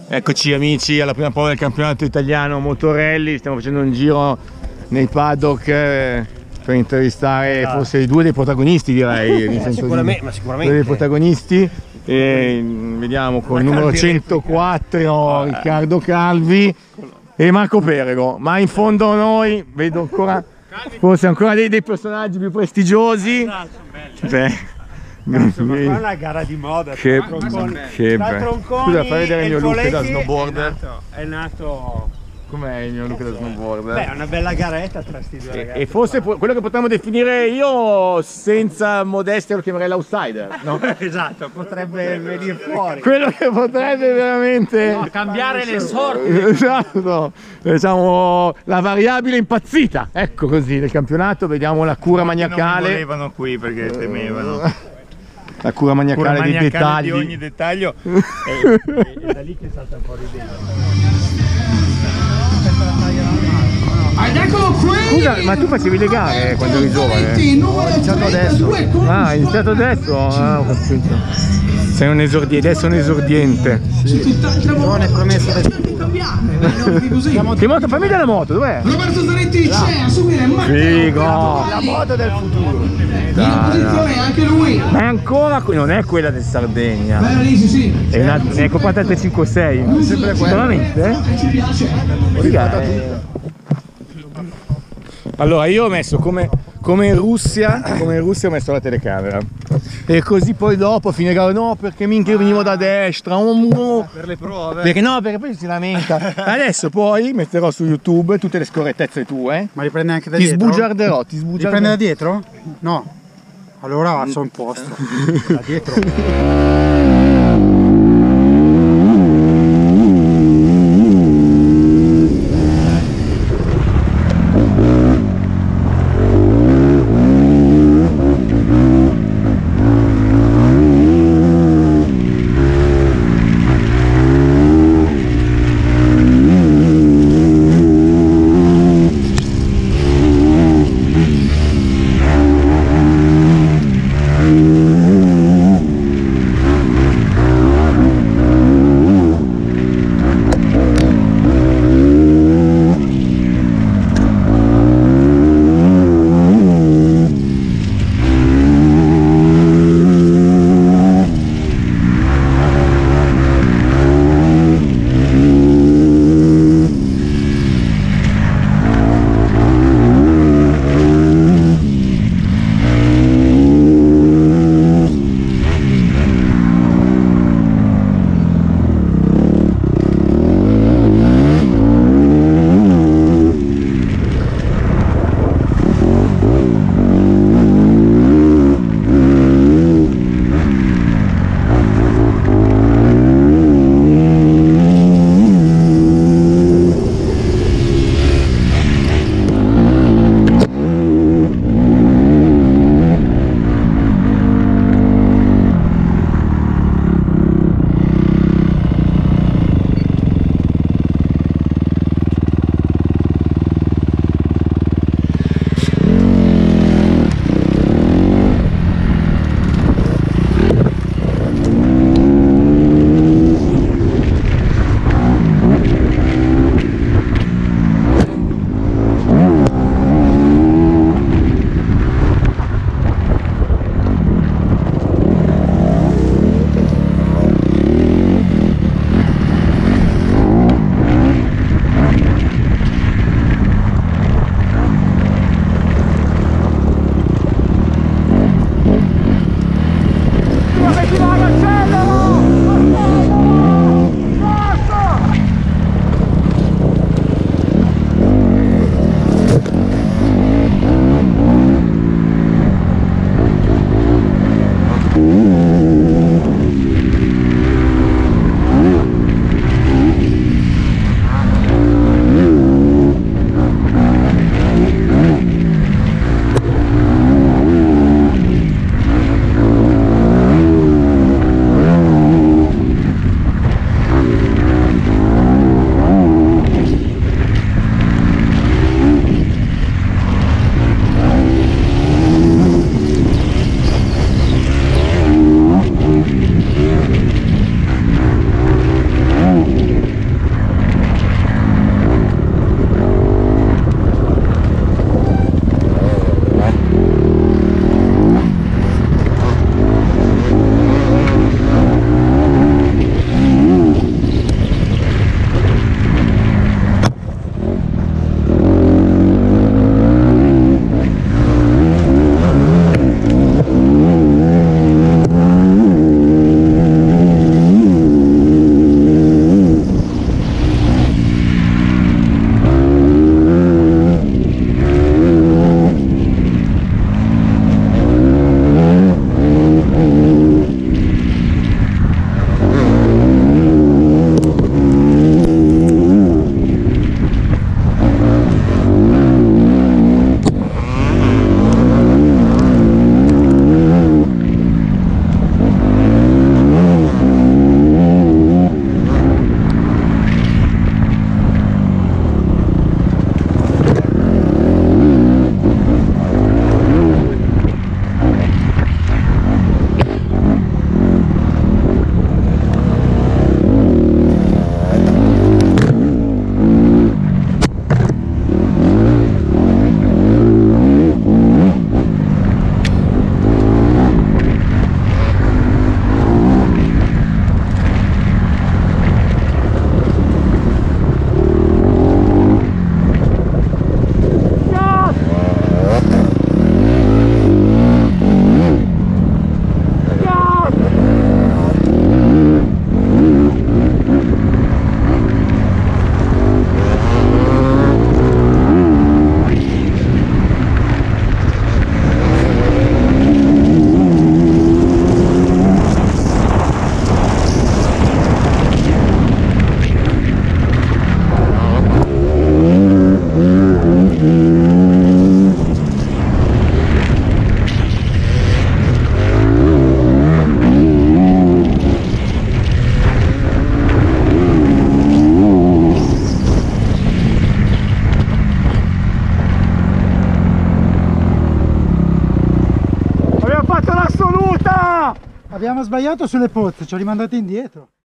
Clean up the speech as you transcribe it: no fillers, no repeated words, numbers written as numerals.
Eccoci amici alla prima prova del campionato italiano motorelli, stiamo facendo un giro nei paddock per intervistare forse due dei protagonisti, direi. Sicuramente. Due dei protagonisti. E vediamo con il numero 104 Riccardo Calvi e Marco Perego, ma in fondo noi vedo ancora forse ancora dei personaggi più prestigiosi. Ma qua è una gara di moda. Che bello. Scusa, fai vedere il mio look da snowboarder. È nato. Com'è il mio look da snowboarder? Beh, è una bella garetta tra sti due ragazzi. E forse quello che potremmo definire io, senza modestia, lo chiamerei l'outsider, no? Esatto, potrebbe venire fuori. Quello che potrebbe veramente cambiare le sorti. Esatto, diciamo la variabile impazzita, ecco così, del campionato. Vediamo la cura maniacale. Non volevano qui perché temevano la cura maniacale dei dettagli, di ogni dettaglio. È da lì che salta fuori dentro. Scusa, ma tu facevi le gare quando eri giovane? Ho iniziato adesso. Ah, hai iniziato adesso? Ah, ho capito. Sei un esordiente, adesso un esordiente. Giovane promesso da Che moto? Fammi vedere la moto, dov'è? Roberto Zanetti c'è a subire Figo! la moto del futuro. in posizione anche lui. Ma è ancora, non è quella del Sardegna. Bella Lisi, sì. È una, ne hai comprata 356? Sempre quella. Veramente? Ci piace. Figa, Allora io ho messo come in Russia ho messo la telecamera e così poi dopo finirò no perché minchia io venivo da destra Per le prove. perché poi si lamenta. Adesso poi metterò su YouTube tutte le scorrettezze tue. Ma li prende anche da Ti dietro? sbugiarderò, ti Li sbugiarderò. prende da dietro? No. Allora sono in posto. Da dietro. Abbiamo sbagliato sulle pozze, ci ho rimandato indietro.